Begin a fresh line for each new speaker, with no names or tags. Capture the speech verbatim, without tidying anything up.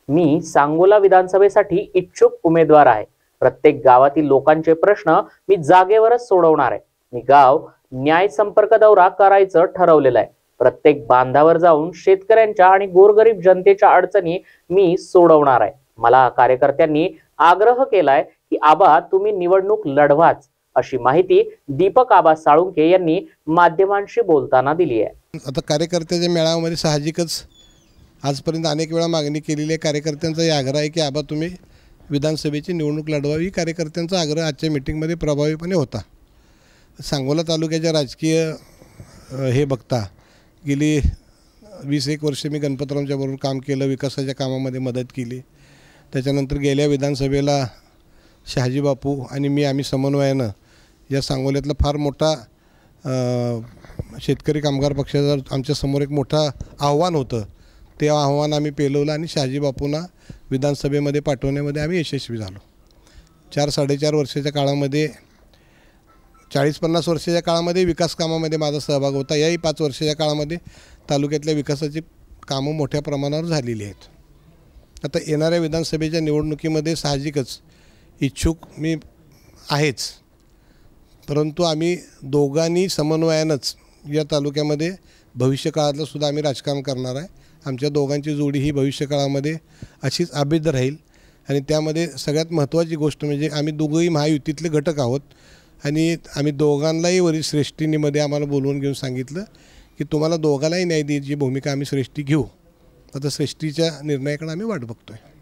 मी सांगोला विधानसभेसाठी इच्छुक उमेदवार आहे। प्रत्येक गावातील लोकांचे प्रश्न मी जागेवरच सोडवणार आहे। मी गाव न्याय संपर्क दौरा करायचं ठरवलेलं आहे। प्रत्येक बांधावर जाऊन शेतकऱ्यांच्या आणि गोरगरीब जनतेच्या अडचणी मी सोडवणार आहे। मला कार्यकर्त्यांनी आग्रह केलाय की आबा तुम्ही निवडणूक लढवाच, अशी माहिती दीपक आबा साळुंखे यांनी माध्यमांशी बोलताना दिली आहे।
आता कार्यकर्त्याच्या मेळाव्यामध्ये साहजिकच आजपर्यंत अनेक वेळा मागणी केलेली आहे। कार्यकर्त्यांचा आग्रह आहे की आबा तुम्ही विधानसभेची निवडणूक लढवावी। कार्यकर्त्यांचा आग्रह आजच्या मीटिंगमध्ये प्रभावीपणे होता। सांगोला तालुक्याच्या राजकीय हे बघता गेली वीस एक वर्ष मी गणपतरावांच्या बरोबर काम केलं, विकासाच्या कामामध्ये मदत केली। त्याच्यानंतर गेल्या विधानसभेला शहाजी बापू आणि मी आम्ही समन्वयानं या सांगोल्यातला फार मोठा शेतकरी कामगार पक्षाचा आमच्या समोर एक मोठा आव्हान होतं, ते आव्हान आम्ही पेलवलं आणि शहाजी बापूंना विधानसभेमध्ये पाठवण्यामध्ये आम्ही यशस्वी झालो। चार साडेचार वर्षाच्या काळामध्ये चाळीस पन्नास वर्षाच्या काळामध्ये विकास कामामध्ये माझा सहभाग होता। याही पाच वर्षाच्या काळामध्ये तालुक्यातल्या विकासाची कामं मोठ्या प्रमाणावर झालेली आहेत। आता येणाऱ्या विधानसभेच्या निवडणुकीमध्ये साहजिकच इच्छुक मी आहेच, परंतु आम्ही दोघांनी समन्वयानंच या तालुक्यामध्ये भविष्यकाळातलं सुद्धा आम्ही राजकारण करणार आहे। आमच्या दोघांची जोडी ही भविष्यकाळामध्ये अशीच अभेद्य राहील आणि त्यामध्ये सगळ्यात महत्त्वाची गोष्ट म्हणजे आम्ही दोघंही महायुतीतले घटक आहोत आणि आम्ही दोघांनाही वरील श्रेष्ठींमध्ये आम्हाला बोलवून घेऊन सांगितलं की तुम्हाला दोघांनाही न्याय द्यायची भूमिका आम्ही श्रेष्ठी घेऊ। आता श्रेष्ठीच्या निर्णयाकडे आम्ही वाट बघतोय।